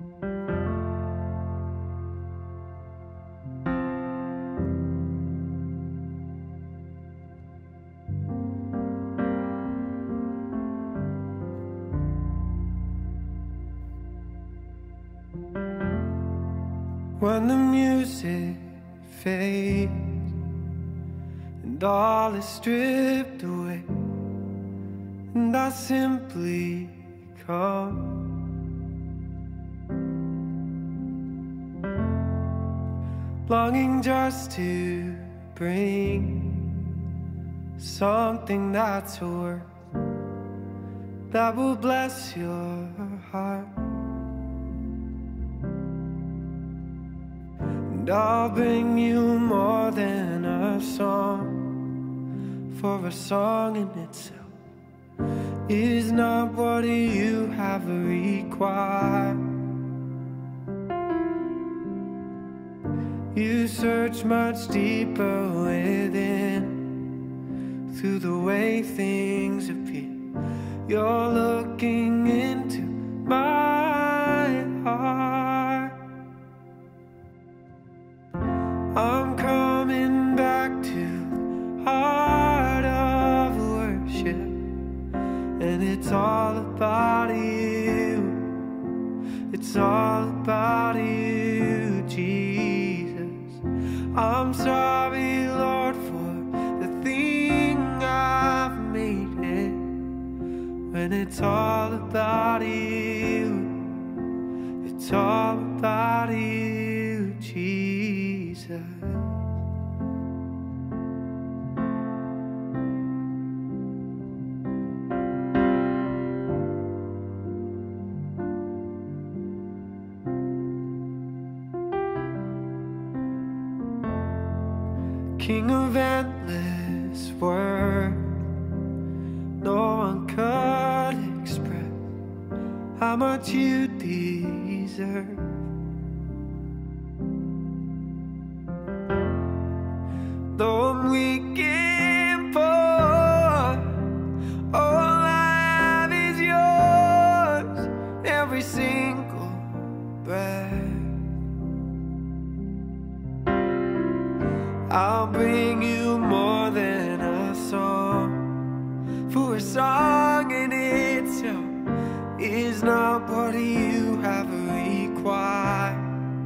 When the music fades and all is stripped away, and I simply come, longing just to bring something that's a word that will bless your heart. And I'll bring you more than a song, for a song in itself is not what you have required. You search much deeper within, through the way things appear. You're looking into my heart. I'm coming back to the heart of worship, and it's all about you. It's all about you, Jesus. I'm sorry, Lord, for the thing I've made it, when it's all about you. It's all about you, Jesus. King of endless worth, no one could express how much you deserve. Though I'm weak and poor, all I have is yours, every single breath. I'll bring you more than a song, for a song in itself is not what you have required.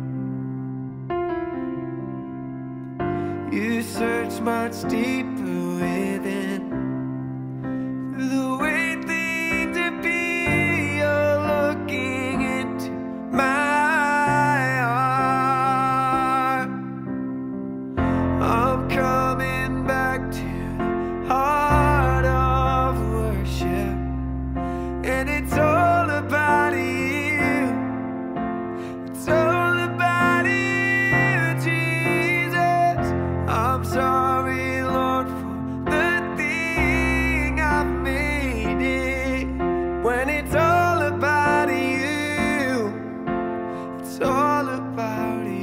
You search much deeper within, through the way things appear. You're looking into my heart. I'm coming back to the heart of worship, and it's all about you. It's all about you, Jesus. I'm sorry, Lord, for the thing I've made it, when it's all about you. It's all about you.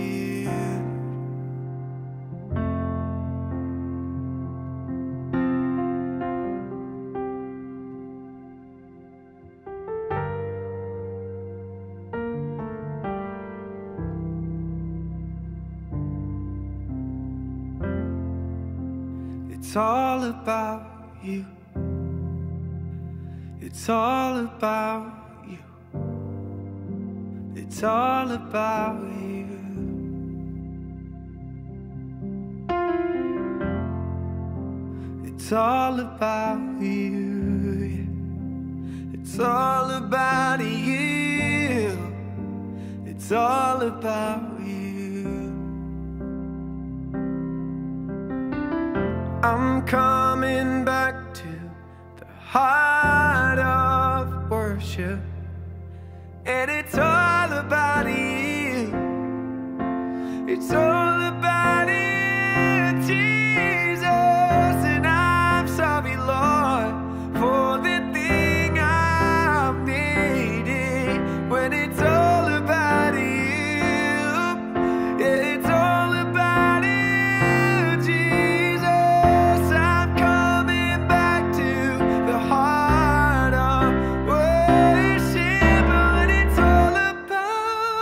It's all about you. It's all about you. It's all about you. It's all about you. It's all about you. It's all about you. I'm coming back to the heart of worship, and it's all about you. It's all about you, Jesus. And I'm sorry, Lord, for the thing I've made it, when it's all about you. Yeah, it's all about you, Jesus. I'm coming back to the heart of worship, but it's all about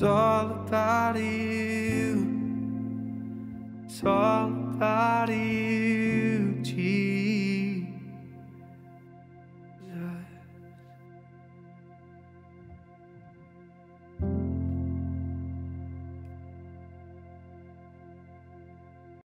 It's all about you. It's all about you.